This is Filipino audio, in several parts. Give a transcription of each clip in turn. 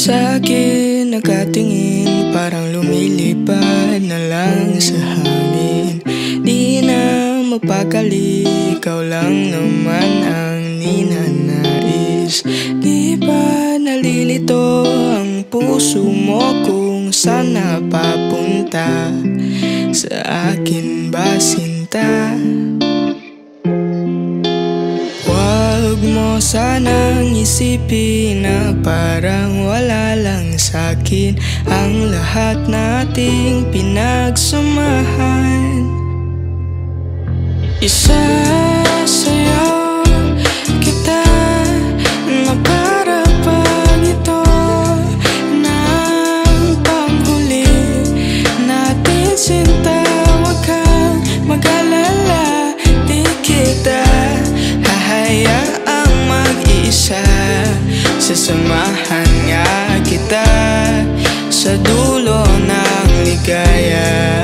Sa'kin nakatingin, parang lumilipad na lang sa hangin. Di na mapakali, ikaw lang naman ang ninanais. Di ba nalilito ang puso mo kung saan napapunta? Sa akin ba sinta? Huwag mo sanang isipin na parang wala lang sa'kin ang lahat nating pinagsamahan. Isasayaw kita na para pag ito ng panghuli natin sinta. Huwag kang mag-alala, di kita hahayaang mag-isa. Sasamahan nga kita sa dulo ng ligaya.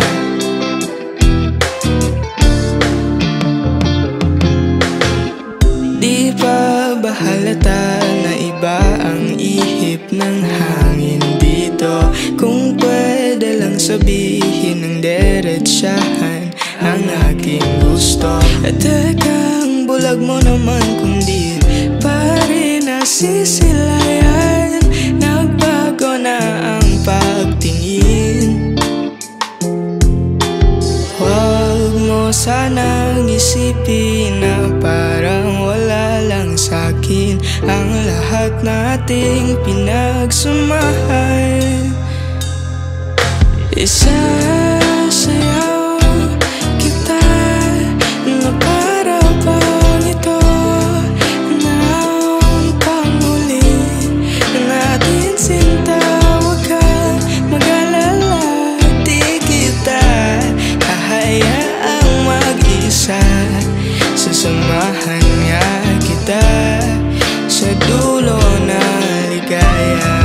Di pa ba halata na iba ang ihip ng hangin dito? Kung pwede lang sabihin ng diretsahan ang aking gusto. At tekang bulag mo naman kung di pa rin nasisilayan. Nagbago na ang pagtingin. Huwag mo sanang isipin na parang wala lang sa'kin ang lahat nating pinagsamahan. Isasayaw kita na para bang ito ng panghuli natin sinta. Huwag kang mag-alala, di kita hahayaang mag-isa. Sasamahan nga kita sa dulo ng ligaya.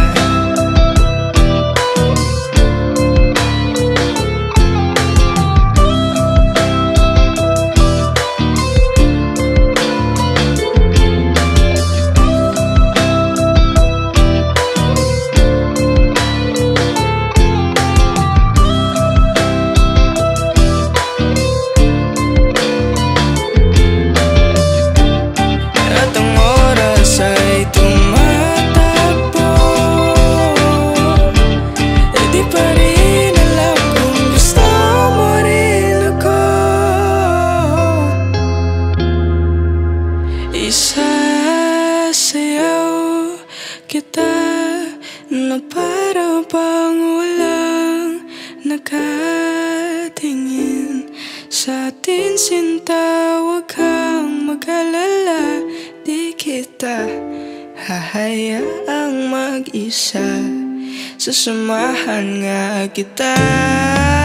Isasayaw kita na para bang walang nakatingin sa atin sinta. Huwag kang mag-alala, di kita hahayaang mag-isa. Sasamahan nga kita.